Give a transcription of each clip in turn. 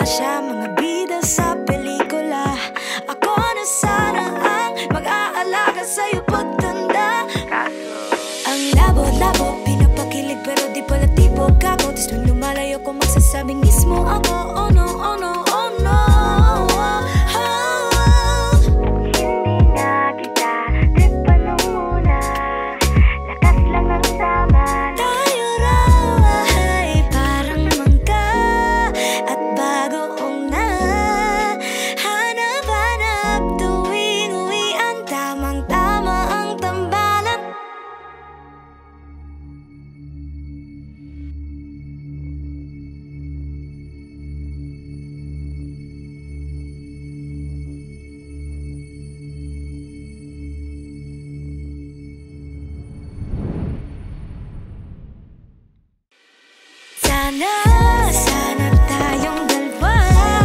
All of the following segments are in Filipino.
Basya, mga bida sa pelikula. Ako na sana ang mag-aalaga sa'yo pagtanda. Ang labo-labo, pinapakilig pero di pala tipo gago. Tapos nung lumalayo ko magsasabing mismo ako. Oh no, oh no, oh no. Sana tayong dalawa.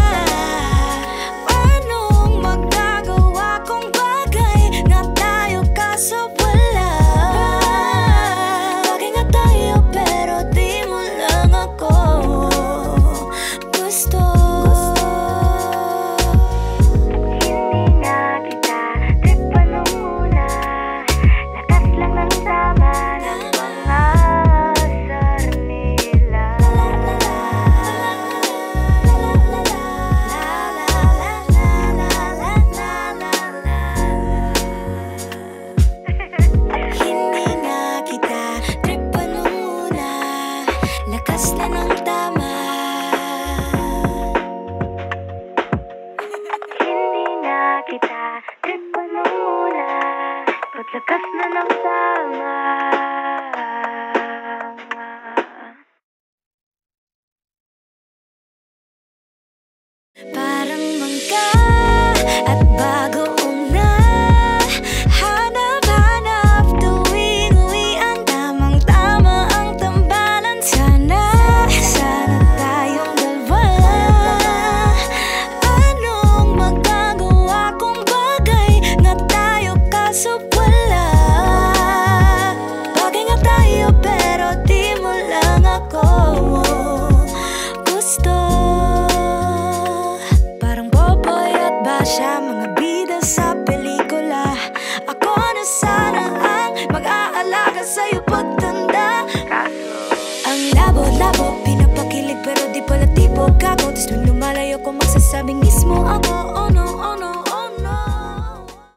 Anong magagawa kong bagay nga tayo kaso wala? Bagay nga tayo pero di mo lang ako gusto. Hindi na kita tripan nung una. Lakas lang ng tama ng mga lakas na ng tama. Parang mangga at bagoong na hanap-hanap tuwing uwian. Tamang-tama ang tambalan. Sana tayong dalawa. Anong magagawa kong bagay nga tayo kaso wala? Bagay nga tayo pero di mo lang ako gusto. Parang Popoy at Basya, mga bida sa pelikula. Ako na sana ang mag-aalaga sa'yo pagtanda. Ang labo-labo, pinapakilig pero di pala tipo gago. Tapos nung lumalayo ko magsasabing mismo ako.